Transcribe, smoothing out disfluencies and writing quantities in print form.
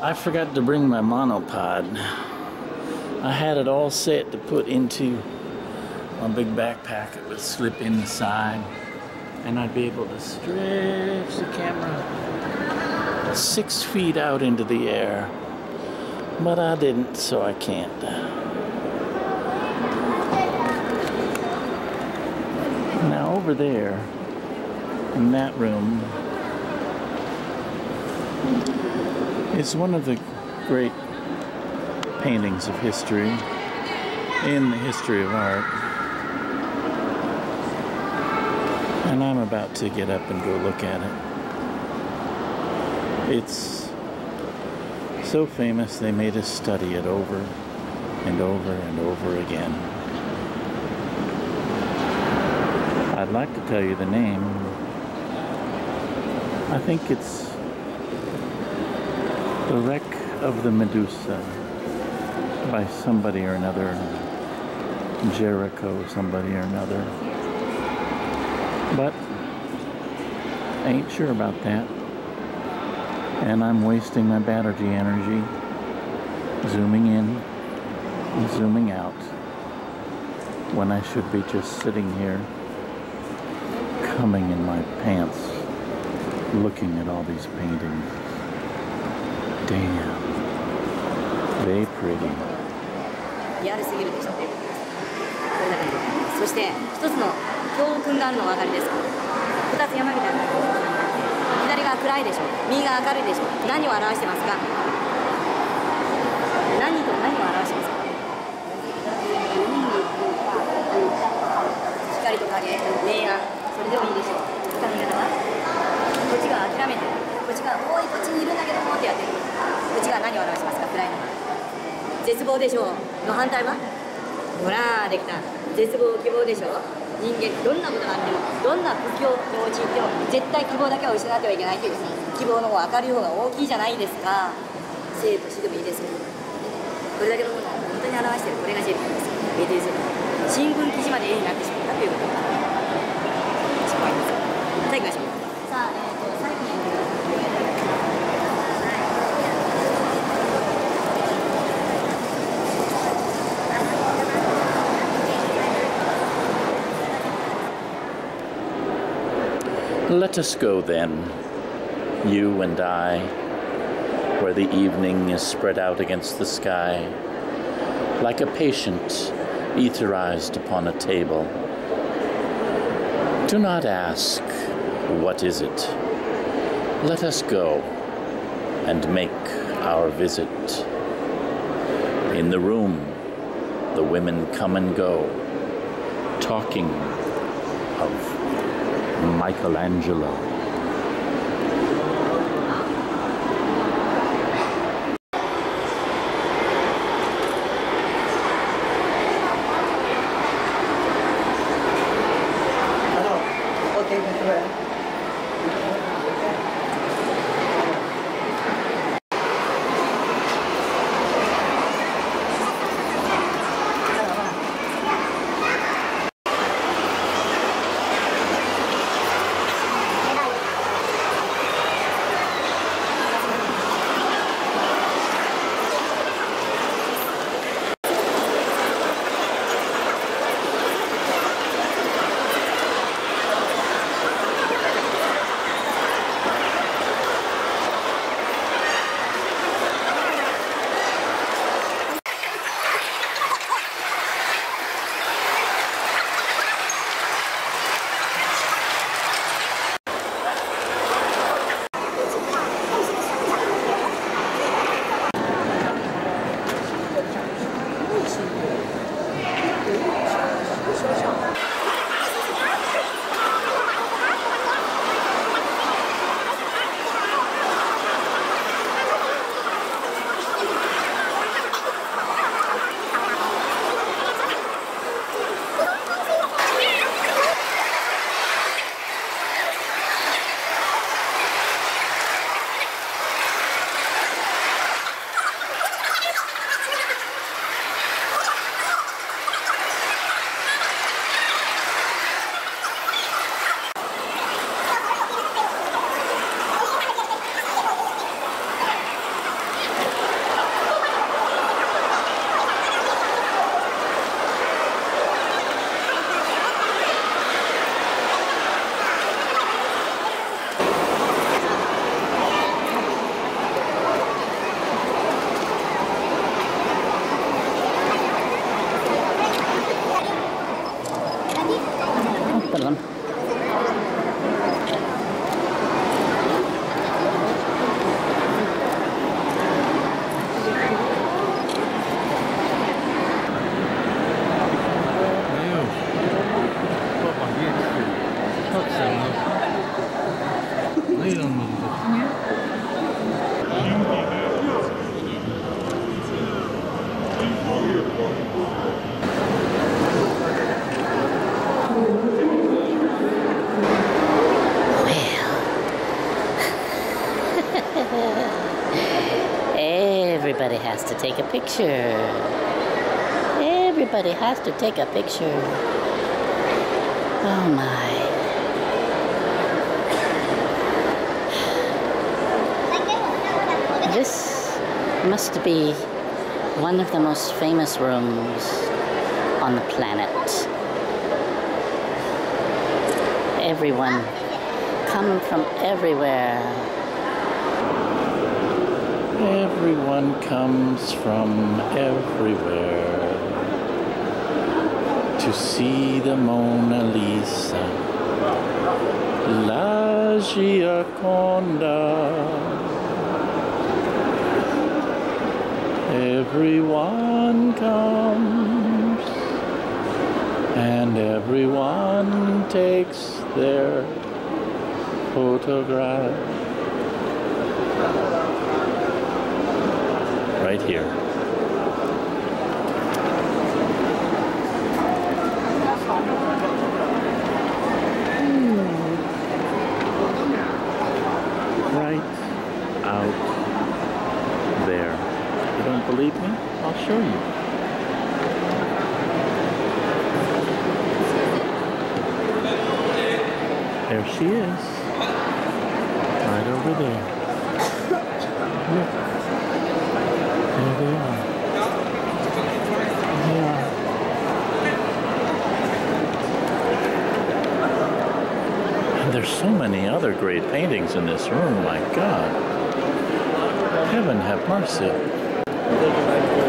I forgot to bring my monopod. I had it all set to put into my big backpack. It would slip inside and I'd be able to stretch the camera 6 feet out into the air. But I didn't, so I can't. Now over there, in that room, is one of the great paintings of history in the history of art. And I'm about to get up and go look at it. It's so famous they made us study it over and over and over again. I'd like to tell you the name. I think it's The Wreck of the Medusa by somebody or another. Jericho, somebody or another. But I ain't sure about that. And I'm wasting my battery energy zooming in and zooming out when I should be just sitting here coming in my pants looking at all these paintings. Damn. They pretty. リアルすぎるでしょ。これだけそして一つの教訓があるのがお分かりですか。2つ山みたいな左が暗いでしょ、右が明るいでしょ。何を表してますか。何と何を表してますか。光と影、明暗、それでもいいでしょう。掴み方はこっちが諦めてる、こっちが遠いこっちにいるんだけどもってやってる。こっちが何を表しますか。暗いの絶望でしょうの反対はほらできた。絶望希望でしょ。人間どんなことがあってもどんな苦境に陥っても絶対希望だけは失ってはいけないという希望の方が明るい方が大きいじゃないですか。生と死でもいいですけどこれだけのものを本当に表している。これがジェルなんですよ。メデュース新聞記事まで絵になってしまったということが失敗です。さあ行きましょう。さあ、最後に Let us go then, you and I, where the evening is spread out against the sky, like a patient etherized upon a table. Do not ask, what is it? Let us go and make our visit. In the room, the women come and go, talking of Michelangelo. Everybody has to take a picture. Everybody has to take a picture. Oh my. This must be one of the most famous rooms on the planet. Everyone come from everywhere. Everyone comes from everywhere to see the Mona Lisa, La Gioconda. Everyone comes and everyone takes their photograph. Right here. Right out there. You don't believe me? I'll show you. There she is. Right over there. Look. There they are. They are. And there's so many other great paintings in this room, my God. Heaven have mercy.